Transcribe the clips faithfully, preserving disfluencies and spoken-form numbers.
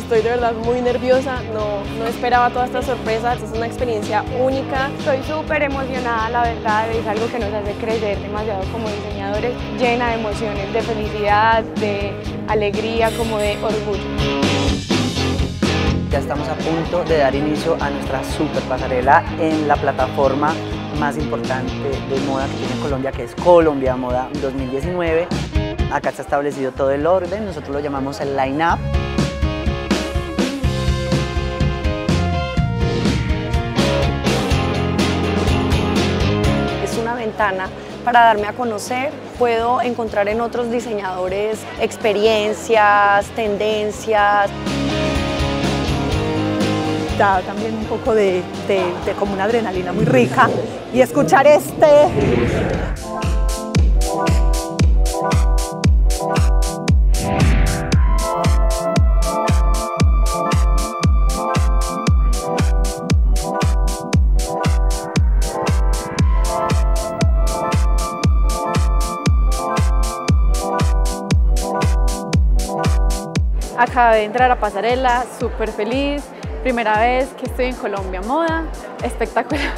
Estoy de verdad muy nerviosa, no, no esperaba todas estas sorpresas, es una experiencia única. Estoy súper emocionada, la verdad, es algo que nos hace crecer demasiado como diseñadores, llena de emociones, de felicidad, de alegría, como de orgullo. Ya estamos a punto de dar inicio a nuestra super pasarela en la plataforma más importante de moda que tiene Colombia, que es Colombia Moda dos mil diecinueve. Acá está establecido todo el orden, nosotros lo llamamos el line-up. Es una ventana para darme a conocer, puedo encontrar en otros diseñadores experiencias, tendencias. Da también un poco de, de, de como una adrenalina muy rica y escuchar este. Acabé de entrar a pasarela, súper feliz. Primera vez que estoy en Colombia Moda, espectacular.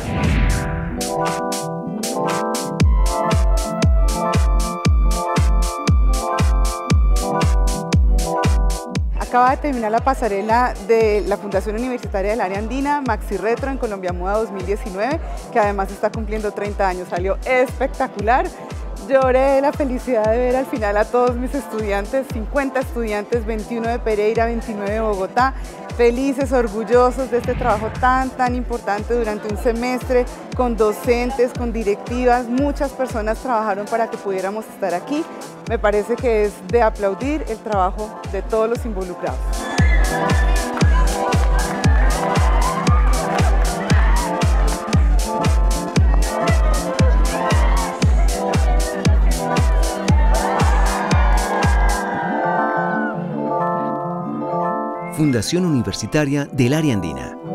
Acaba de terminar la pasarela de la Fundación Universitaria del Área Andina, Maxi Retro en Colombia Moda dos mil diecinueve, que además está cumpliendo treinta años, salió espectacular. Lloré de la felicidad de ver al final a todos mis estudiantes, cincuenta estudiantes, veintiuno de Pereira, veintinueve de Bogotá, felices, orgullosos de este trabajo tan, tan importante durante un semestre, con docentes, con directivas, muchas personas trabajaron para que pudiéramos estar aquí. Me parece que es de aplaudir el trabajo de todos los involucrados. Fundación Universitaria del Área Andina.